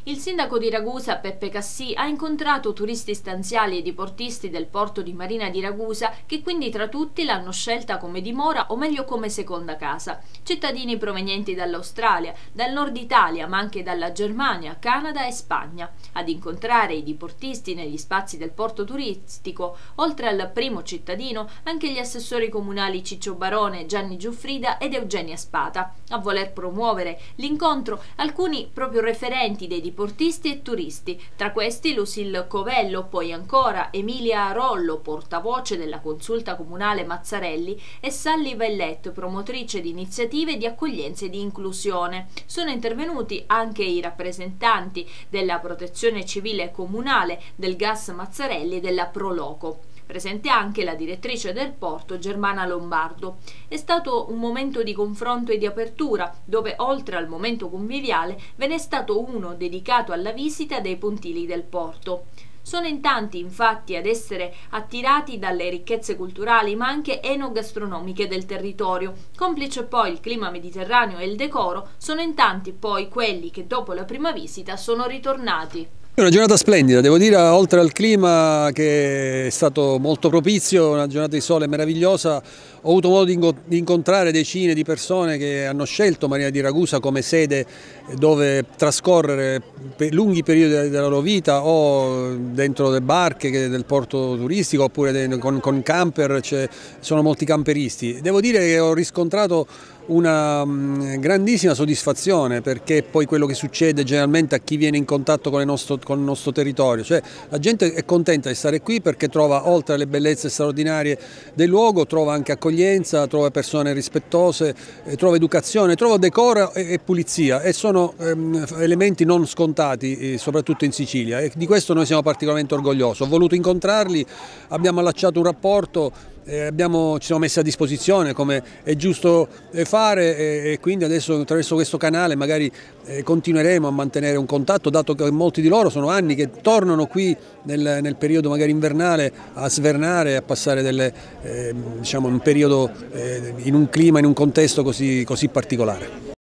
Il sindaco di Ragusa, Peppe Cassì, ha incontrato turisti stanziali e diportisti del porto di Marina di Ragusa che quindi tra tutti l'hanno scelta come dimora o meglio come seconda casa. Cittadini provenienti dall'Australia, dal nord Italia ma anche dalla Germania, Canada e Spagna. Ad incontrare i diportisti negli spazi del porto turistico, oltre al primo cittadino, anche gli assessori comunali Ciccio Barone, Gianni Giuffrida ed Eugenia Spata. A voler promuovere l'incontro alcuni proprio referenti dei diportisti e turisti, tra questi Lucille Covello, poi ancora Emilia Rollo, portavoce della consulta comunale Mazzarelli, e Sally Vellet, promotrice di iniziative di accoglienza e di inclusione. Sono intervenuti anche i rappresentanti della Protezione Civile Comunale, del Gas Mazzarelli e della Proloco. Presente anche la direttrice del porto Germana Lombardo. È stato un momento di confronto e di apertura, dove oltre al momento conviviale ve n'è stato uno dedicato alla visita dei pontili del porto. Sono in tanti infatti ad essere attirati dalle ricchezze culturali ma anche enogastronomiche del territorio. Complice poi il clima mediterraneo e il decoro, sono in tanti poi quelli che dopo la prima visita sono ritornati. È una giornata splendida, devo dire, oltre al clima che è stato molto propizio, una giornata di sole meravigliosa. Ho avuto modo di incontrare decine di persone che hanno scelto Marina di Ragusa come sede dove trascorrere lunghi periodi della loro vita, o dentro le barche del porto turistico oppure con camper, sono molti camperisti. Devo dire che ho riscontrato una grandissima soddisfazione, perché poi quello che succede generalmente a chi viene in contatto con il nostro territorio, cioè la gente è contenta di stare qui perché trova, oltre alle bellezze straordinarie del luogo, trova anche accoglienza, trova persone rispettose, trova educazione, trova decoro e pulizia, e sono elementi non scontati, soprattutto in Sicilia, e di questo noi siamo particolarmente orgogliosi. Ho voluto incontrarli, abbiamo allacciato un rapporto, ci siamo messi a disposizione come è giusto fare, e quindi adesso attraverso questo canale magari continueremo a mantenere un contatto, dato che molti di loro sono anni che tornano qui nel periodo magari invernale a svernare, a passare diciamo un periodo in un clima, in un contesto così particolare.